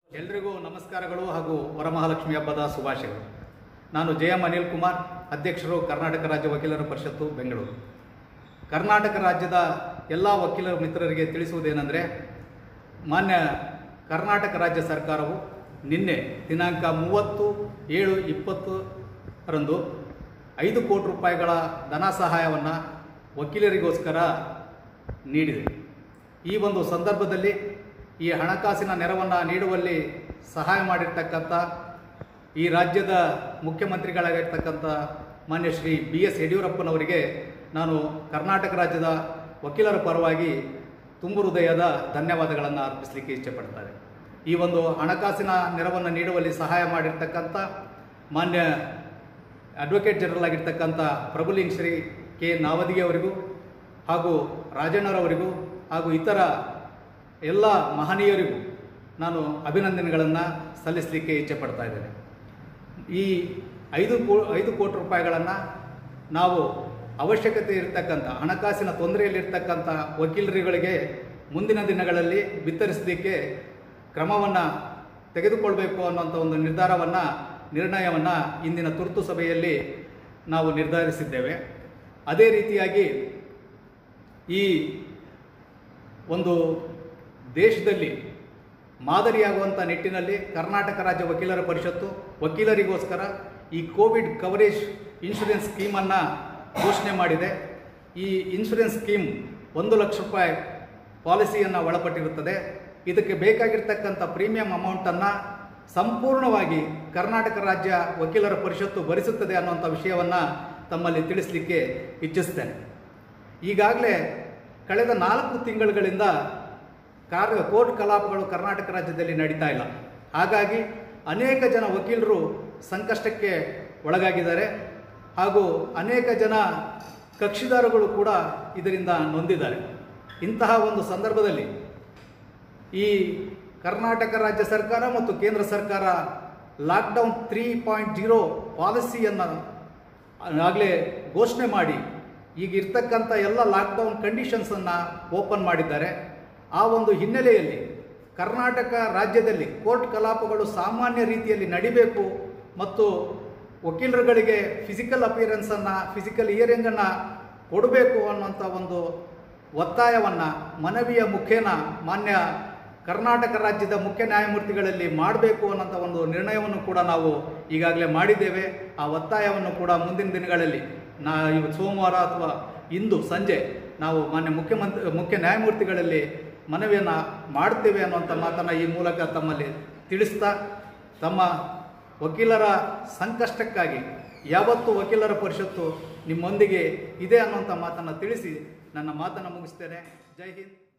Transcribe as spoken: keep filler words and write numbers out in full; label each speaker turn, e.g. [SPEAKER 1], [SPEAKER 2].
[SPEAKER 1] ಎಲ್ರಿಗೂ ನಮಸ್ಕಾರಗಳು ಹಾಗೂ ವರಮಹಾಲಕ್ಷ್ಮಿ ಹಬ್ಬದ ಶುಭಾಶಯಗಳು. ನಾನು ಜೆ ಎಂ ಅನಿಲ್ ಕುಮಾರ್, ಅಧ್ಯಕ್ಷರು ಕರ್ನಾಟಕ ರಾಜ್ಯ ವಕೀಲರ ಪರಿಷತ್ತು ಬೆಂಗಳೂರು. ಕರ್ನಾಟಕ ರಾಜ್ಯದ ಎಲ್ಲ ವಕೀಲರ ಮಿತ್ರರಿಗೆ ತಿಳಿಸುವುದೇನೆಂದರೆ, ಮಾನ್ಯ ಕರ್ನಾಟಕ ರಾಜ್ಯ ಸರ್ಕಾರವು ನಿನ್ನೆ ದಿನಾಂಕ ಮೂವತ್ತು ಏಳು ಇಪ್ಪತ್ತರಂದು ಐದು ಕೋಟಿ ರೂಪಾಯಿಗಳ ಧನ ಸಹಾಯವನ್ನು ವಕೀಲರಿಗೋಸ್ಕರ ನೀಡಿದೆ. ಈ ಒಂದು ಸಂದರ್ಭದಲ್ಲಿ ಈ ಹಣಕಾಸಿನ ನೆರವನ್ನು ನೀಡುವಲ್ಲಿ ಸಹಾಯ ಮಾಡಿರ್ತಕ್ಕಂಥ ಈ ರಾಜ್ಯದ ಮುಖ್ಯಮಂತ್ರಿಗಳಾಗಿರ್ತಕ್ಕಂಥ ಮಾನ್ಯ ಶ್ರೀ ಬಿ ಎಸ್ ಯಡಿಯೂರಪ್ಪನವರಿಗೆ ನಾನು ಕರ್ನಾಟಕ ರಾಜ್ಯದ ವಕೀಲರ ಪರವಾಗಿ ತುಂಬು ಹೃದಯದ ಧನ್ಯವಾದಗಳನ್ನು ಅರ್ಪಿಸಲಿಕ್ಕೆ ಇಚ್ಛೆಪಡ್ತಾರೆ. ಈ ಒಂದು ಹಣಕಾಸಿನ ನೆರವನ್ನು ನೀಡುವಲ್ಲಿ ಸಹಾಯ ಮಾಡಿರ್ತಕ್ಕಂಥ ಮಾನ್ಯ ಅಡ್ವೊಕೇಟ್ ಜನರಲ್ ಆಗಿರ್ತಕ್ಕಂಥ ಪ್ರಭುಲಿಂಗ ಶ್ರೀ ಕೆ ನಾವದಿಯವರಿಗೂ ಹಾಗೂ ರಾಜಣ್ಣರವರಿಗೂ ಹಾಗೂ ಇತರ ಎಲ್ಲ ಮಹನೀಯರಿಗೂ ನಾನು ಅಭಿನಂದನೆಗಳನ್ನು ಸಲ್ಲಿಸಲಿಕ್ಕೆ ಇಚ್ಛೆಪಡ್ತಾ ಇದ್ದೇನೆ. ಈ ಐದು ಕೋ ಐದು ಕೋಟಿ ರೂಪಾಯಿಗಳನ್ನು ನಾವು ಅವಶ್ಯಕತೆ ಇರತಕ್ಕಂಥ ಹಣಕಾಸಿನ ತೊಂದರೆಯಲ್ಲಿರ್ತಕ್ಕಂಥ ವಕೀಲರುಗಳಿಗೆ ಮುಂದಿನ ದಿನಗಳಲ್ಲಿ ವಿತರಿಸಲಿಕ್ಕೆ ಕ್ರಮವನ್ನು ತೆಗೆದುಕೊಳ್ಬೇಕು ಅನ್ನೋಂಥ ಒಂದು ನಿರ್ಧಾರವನ್ನು ನಿರ್ಣಯವನ್ನು ಇಂದಿನ ತುರ್ತು ಸಭೆಯಲ್ಲಿ ನಾವು ನಿರ್ಧರಿಸಿದ್ದೇವೆ. ಅದೇ ರೀತಿಯಾಗಿ ಈ ಒಂದು ದೇಶದಲ್ಲಿ ಮಾದರಿಯಾಗುವಂಥ ನಿಟ್ಟಿನಲ್ಲಿ ಕರ್ನಾಟಕ ರಾಜ್ಯ ವಕೀಲರ ಪರಿಷತ್ತು ವಕೀಲರಿಗೋಸ್ಕರ ಈ ಕೋವಿಡ್ ಕವರೇಜ್ ಇನ್ಶೂರೆನ್ಸ್ ಸ್ಕೀಮನ್ನು ಘೋಷಣೆ ಮಾಡಿದೆ. ಈ ಇನ್ಶೂರೆನ್ಸ್ ಸ್ಕೀಮ್ ಒಂದು ಲಕ್ಷ ರೂಪಾಯಿ ಪಾಲಿಸಿಯನ್ನು ಒಳಪಟ್ಟಿರುತ್ತದೆ. ಇದಕ್ಕೆ ಬೇಕಾಗಿರ್ತಕ್ಕಂಥ ಪ್ರೀಮಿಯಂ ಅಮೌಂಟನ್ನು ಸಂಪೂರ್ಣವಾಗಿ ಕರ್ನಾಟಕ ರಾಜ್ಯ ವಕೀಲರ ಪರಿಷತ್ತು ಭರಿಸುತ್ತದೆ ಅನ್ನುವಂಥ ವಿಷಯವನ್ನು ತಮ್ಮಲ್ಲಿ ತಿಳಿಸಲಿಕ್ಕೆ ಇಚ್ಛಿಸ್ತೇನೆ. ಈಗಾಗಲೇ ಕಳೆದ ನಾಲ್ಕು ತಿಂಗಳುಗಳಿಂದ ಕಾರ್ಯ ಕೋರ್ಟ್ ಕಲಾಪಗಳು ಕರ್ನಾಟಕ ರಾಜ್ಯದಲ್ಲಿ ನಡೀತಾ ಇಲ್ಲ. ಹಾಗಾಗಿ ಅನೇಕ ಜನ ವಕೀಲರು ಸಂಕಷ್ಟಕ್ಕೆ ಒಳಗಾಗಿದ್ದಾರೆ ಹಾಗೂ ಅನೇಕ ಜನ ಕಕ್ಷಿದಾರಗಳು ಕೂಡ ಇದರಿಂದ ನೊಂದಿದ್ದಾರೆ. ಇಂತಹ ಒಂದು ಸಂದರ್ಭದಲ್ಲಿ ಈ ಕರ್ನಾಟಕ ರಾಜ್ಯ ಸರ್ಕಾರ ಮತ್ತು ಕೇಂದ್ರ ಸರ್ಕಾರ ಲಾಕ್ಡೌನ್ ತ್ರೀ ಪಾಯಿಂಟ್ ಜೀರೋ ಪಾಲಿಸಿಯನ್ನು ಆಗಲೇ ಘೋಷಣೆ ಮಾಡಿ ಈಗ ಇರ್ತಕ್ಕಂಥ ಎಲ್ಲ ಲಾಕ್ಡೌನ್ ಕಂಡೀಷನ್ಸನ್ನು ಓಪನ್ ಮಾಡಿದ್ದಾರೆ. ಆ ಒಂದು ಹಿನ್ನೆಲೆಯಲ್ಲಿ ಕರ್ನಾಟಕ ರಾಜ್ಯದಲ್ಲಿ ಕೋರ್ಟ್ ಕಲಾಪಗಳು ಸಾಮಾನ್ಯ ರೀತಿಯಲ್ಲಿ ನಡಿಬೇಕು ಮತ್ತು ವಕೀಲರುಗಳಿಗೆ ಫಿಸಿಕಲ್ ಅಪಿಯರೆನ್ಸನ್ನು ಫಿಸಿಕಲ್ ಹಿಯರಿಂಗನ್ನು ಕೊಡಬೇಕು ಅನ್ನುವಂಥ ಒಂದು ಒತ್ತಾಯವನ್ನು ಮನವಿಯ ಮುಖೇನ ಮಾನ್ಯ ಕರ್ನಾಟಕ ರಾಜ್ಯದ ಮುಖ್ಯ ನ್ಯಾಯಮೂರ್ತಿಗಳಲ್ಲಿ ಮಾಡಬೇಕು ಅನ್ನೋಂಥ ಒಂದು ನಿರ್ಣಯವನ್ನು ಕೂಡ ನಾವು ಈಗಾಗಲೇ ಮಾಡಿದ್ದೇವೆ. ಆ ಒತ್ತಾಯವನ್ನು ಕೂಡ ಮುಂದಿನ ದಿನಗಳಲ್ಲಿ ನಾ ಇವತ್ತು ಸೋಮವಾರ ಅಥವಾ ಇಂದು ಸಂಜೆ ನಾವು ಮಾನ್ಯ ಮುಖ್ಯಮಂತ್ರಿ ಮುಖ್ಯ ನ್ಯಾಯಮೂರ್ತಿಗಳಲ್ಲಿ ಮನವಿಯನ್ನು ಮಾಡ್ತೇವೆ ಅನ್ನುವಂಥ ಮಾತನ್ನು ಈ ಮೂಲಕ ತಮ್ಮಲ್ಲಿ ತಿಳಿಸ್ತಾ, ತಮ್ಮ ವಕೀಲರ ಸಂಕಷ್ಟಕ್ಕಾಗಿ ಯಾವತ್ತೂ ವಕೀಲರ ಪರಿಷತ್ತು ನಿಮ್ಮೊಂದಿಗೆ ಇದೆ ಅನ್ನುವಂಥ ಮಾತನ್ನು ತಿಳಿಸಿ ನನ್ನ ಮಾತನ್ನು ಮುಗಿಸ್ತೇನೆ. ಜೈ ಹಿಂದ್.